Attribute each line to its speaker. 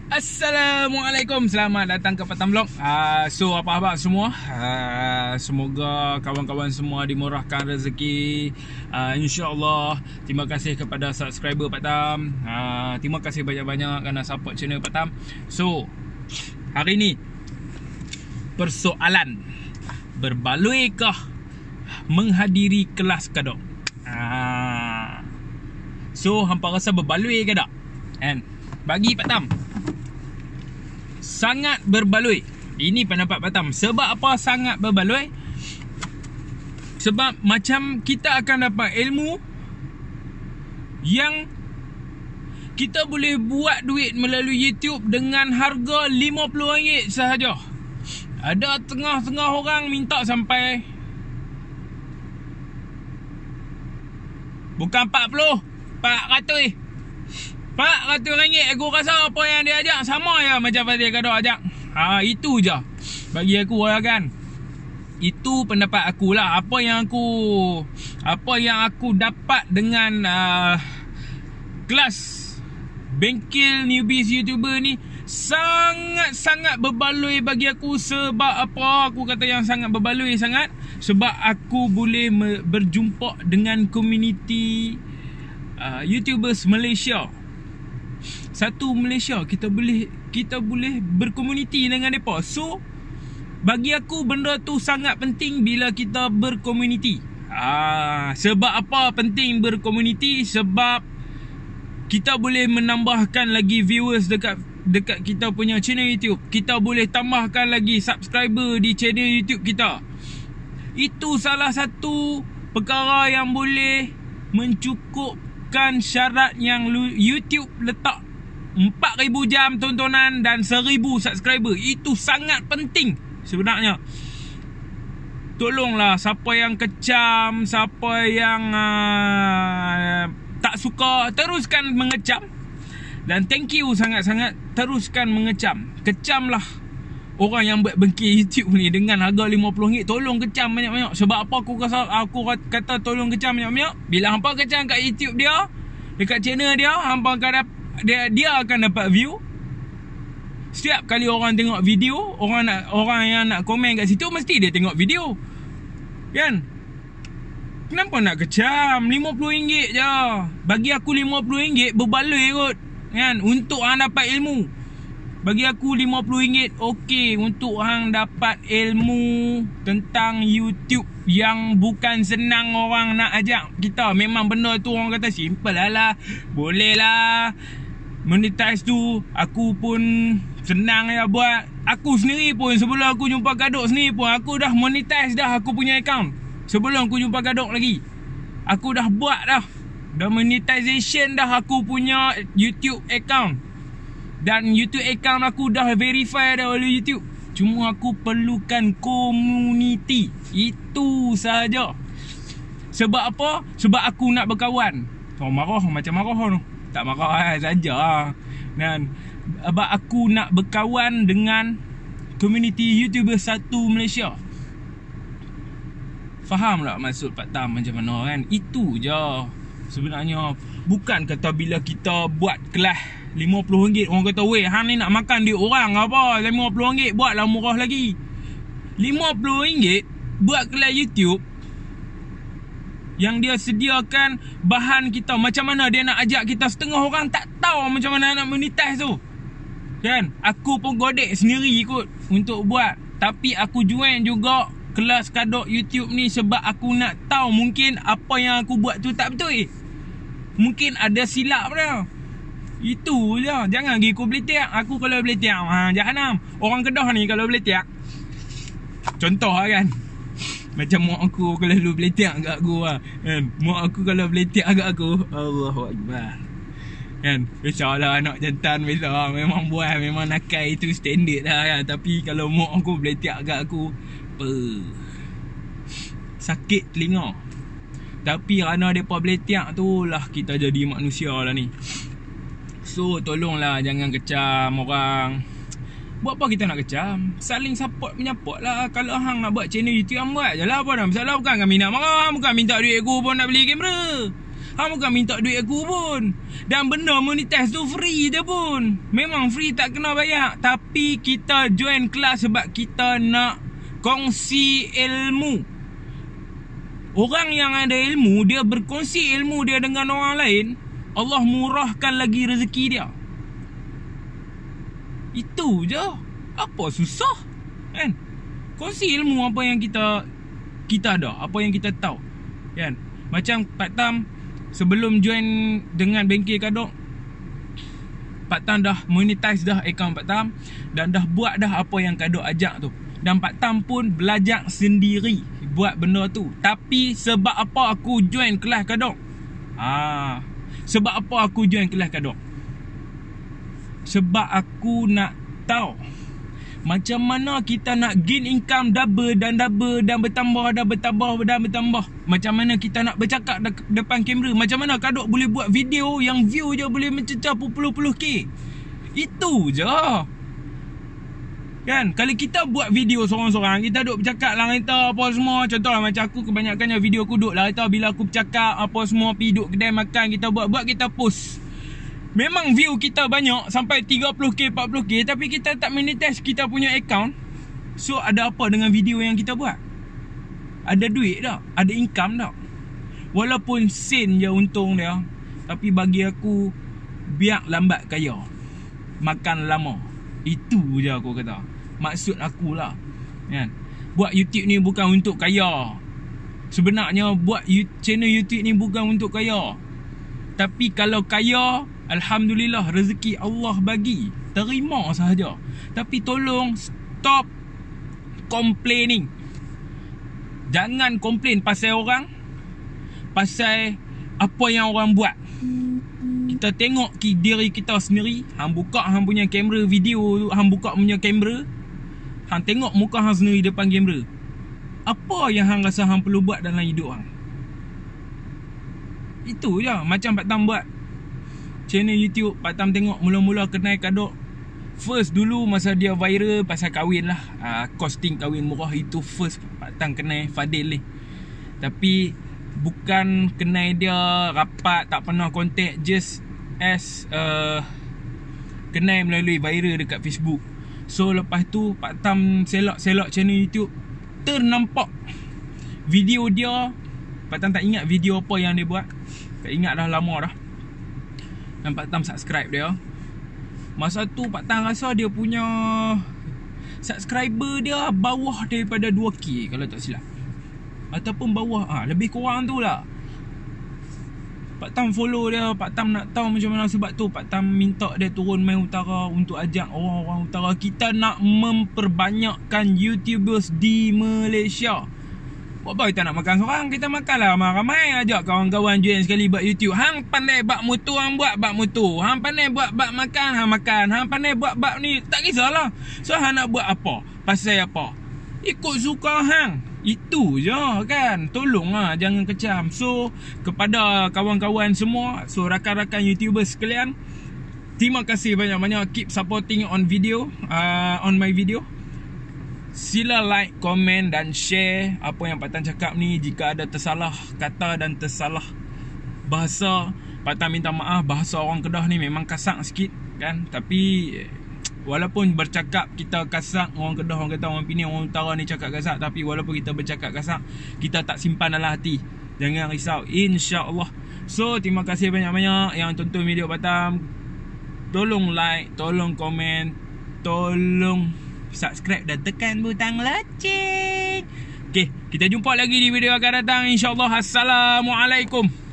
Speaker 1: Assalamualaikum, selamat datang ke Patam Vlog. So apa khabar semua? Semoga kawan-kawan semua dimurahkan rezeki, InsyaAllah. Terima kasih kepada subscriber Patam. Terima kasih banyak-banyak kerana support channel Patam. So hari ni persoalan, berbaluikah menghadiri kelas kadok? So hampa rasa berbaloi ke tak? Kan? Bagi Patam, sangat berbaloi. Ini pendapat Patam. Sebab apa sangat berbaloi? Sebab macam kita akan dapat ilmu yang kita boleh buat duit melalui YouTube dengan harga RM50 sahaja. Ada tengah-tengah orang minta sampai bukan 40, RM400. RM400. Aku rasa apa yang dia ajak sama je macam Fatih Kadok ajak. Itu je bagi aku lah kan. Itu pendapat aku lah. Apa yang aku dapat dengan kelas bengkel newbies YouTuber ni sangat-sangat berbaloi bagi aku. Sebab apa aku kata yang sangat berbaloi sangat? Sebab aku boleh berjumpa dengan komuniti YouTubers Malaysia. Satu Malaysia, kita boleh berkomuniti dengan mereka. So bagi aku benda tu sangat penting bila kita berkomuniti. Sebab apa penting berkomuniti? Sebab kita boleh menambahkan lagi viewers dekat kita punya channel YouTube. Kita boleh tambahkan lagi subscriber di channel YouTube kita. Itu salah satu perkara yang boleh mencukupkan syarat yang YouTube letak 4,000 jam tontonan dan 1,000 subscriber. Itu sangat penting sebenarnya. Tolonglah siapa yang kecam, siapa yang tak suka, teruskan mengecam. Dan thank you sangat-sangat, teruskan mengecam. Kecamlah orang yang buat bengkel YouTube ni dengan harga RM50. Tolong kecam banyak-banyak. Sebab apa aku kata tolong kecam banyak-banyak? Bila hampa kecam kat YouTube dia, dekat channel dia, hampa akan dapat, dia akan dapat view. Setiap kali orang tengok video, orang yang nak komen kat situ mesti dia tengok video. Kan? Kenapa nak kecam? RM50 je. Bagi aku RM50 berbaloi kot. Kan? Untuk hang dapat ilmu. Bagi aku RM50 okey untuk hang dapat ilmu tentang YouTube yang bukan senang orang nak ajak kita. Memang benda tu orang kata simple lah. Boleh lah. Monetize tu aku pun senang ya buat. Aku sendiri pun sebelum aku jumpa Kadok sendiri pun aku dah monetize dah aku punya account. Sebelum aku jumpa Kadok lagi, aku dah buat dah. Dah monetization dah aku punya YouTube account. Dan YouTube account aku dah verify dah oleh YouTube. Cuma aku perlukan community. Itu sahaja. Sebab apa? Sebab aku nak berkawan. Marah macam marah tu. Tak marah saja. Dan sebab aku nak berkawan dengan komuniti YouTuber satu Malaysia. Faham tak maksud Patam macam mana kan? Itu je sebenarnya. Bukan kata bila kita buat kelas RM50, orang kata weh hang ni nak makan duit orang apa? RM50 buatlah murah lagi. RM50 buat kelas YouTube yang dia sediakan bahan kita. Macam mana dia nak ajak kita? Setengah orang tak tahu macam mana nak monetize tu. Kan? Aku pun godek sendiri kot untuk buat. Tapi aku join juga kelas Kadok YouTube ni sebab aku nak tahu mungkin apa yang aku buat tu tak betul. Mungkin ada silap dia. Itu je. Jangan pergi aku beletik. Aku kalau beletik jahanam. Orang Kedah ni kalau beletik, contoh lah kan, macam mak aku kalau lu beletik kat aku lah kan. Mak aku kalau beletik kat aku, Allahuakbar kan. Biasalah anak jantan biasa memang buat, memang nakal, itu standard lah kan. Tapi kalau mak aku beletik kat aku, sakit telinga. Tapi kerana mereka beletik tu lah kita jadi manusia lah ni. So tolonglah jangan kecam orang. Buat apa kita nak kecam? Saling support menyaport lah. Kalau hang nak buat channel YouTube, hang buat je lah. Apa dah masalah? Bukan kami nak marah, bukan minta duit aku pun nak beli kamera. Hang bukan minta duit aku pun. Dan benda monetize tu free je pun. Memang free, tak kena bayar. Tapi kita join kelas sebab kita nak kongsi ilmu. Orang yang ada ilmu, dia berkongsi ilmu dia dengan orang lain, Allah murahkan lagi rezeki dia. Itu je. Apa susah, kan? Kongsi ilmu apa yang kita ada, apa yang kita tahu, kan? Macam Pak Tam sebelum join dengan bengkel Kadok, Pak Tam dah monetize dah akaun Pak Tam dan dah buat dah apa yang Kadok ajak tu. Dan Pak Tam pun belajar sendiri buat benda tu. Tapi sebab apa aku join kelas Kadok? Sebab apa aku join kelas Kadok? Sebab aku nak tahu macam mana kita nak gain income double dan bertambah dan bertambah. Macam mana kita nak bercakap depan kamera. Macam mana Kadok boleh buat video yang view je boleh mencecah puluh-puluh K. Itu je. Kan, kalau kita buat video sorang-sorang, kita duk bercakap lah kita apa semua. Contohlah macam aku, kebanyakannya video aku duk lah kita bila aku bercakap apa semua, pergi duk kedai makan, kita buat kita post. Memang view kita banyak sampai 30k, 40k, tapi kita tak monetize kita punya account. So ada apa dengan video yang kita buat? Ada duit tak? Ada income tak? Walaupun sen je untung dia, tapi bagi aku biar lambat kaya, makan lama. Itu je aku kata. Maksud aku lah, kan? Buat YouTube ni bukan untuk kaya. Sebenarnya buat channel YouTube ni bukan untuk kaya. Tapi kalau kaya, alhamdulillah, rezeki Allah bagi, terima sahaja. Tapi tolong stop complaining. Jangan komplain pasal orang, pasal apa yang orang buat. Kita tengok diri kita sendiri. Hang buka hang punya kamera video tu, hang buka punya kamera, hang tengok muka hang sendiri depan kamera. Apa yang hang rasa hang perlu buat dalam hidup hang? Itu je. Macam Pak Tam buat channel YouTube, Pak Tam tengok mula-mula kenal Kadok. First dulu masa dia viral pasal kahwin lah, costing kahwin murah. Itu first Pak Tam kenal Fadil ni. Tapi bukan kenal dia rapat, tak pernah contact, just as kenal melalui viral dekat Facebook. So lepas tu Pak Tam selok channel YouTube, ternampak video dia. Pak Tam tak ingat video apa yang dia buat, tak ingat dah, lama dah. Dan Pak Tam subscribe dia. Masa tu Pak Tam rasa dia punya subscriber dia bawah daripada 2k kalau tak silap, ataupun bawah, lebih kurang tu lah. Pak Tam follow dia, Pak Tam nak tahu macam mana. Sebab tu Pak Tam minta dia turun main utara untuk ajak orang-orang utara. Kita nak memperbanyakkan YouTubers di Malaysia. Buat apa kita nak makan seorang? Kita makanlah ramai-ramai, ajak kawan-kawan join sekali buat YouTube. Hang pandai bak motor, hang buat bak motor. Hang pandai buat bak makan, hang makan. Hang pandai buat bak ni, tak kisahlah. So hang nak buat apa? Pasal apa? Ikut suka hang. Itu je kan. Tolonglah jangan kecam. So kepada kawan-kawan semua, so rakan-rakan YouTuber sekalian, terima kasih banyak-banyak. Keep supporting on video, on my video. Sila like, komen dan share apa yang Pak Tam cakap ni. Jika ada tersalah kata dan tersalah bahasa, Pak Tam minta maaf. Bahasa orang Kedah ni memang kasar sikit kan. Tapi walaupun bercakap kita kasar, orang Kedah, orang kata orang Penang, orang Utara ni cakap kasar, tapi walaupun kita bercakap kasar, kita tak simpan dalam hati. Jangan risau, insya-Allah. So terima kasih banyak-banyak yang tonton video Pak Tam. Tolong like, tolong komen, tolong subscribe dan tekan butang loceng. Okay, kita jumpa lagi di video akan datang, insya-Allah. Assalamualaikum.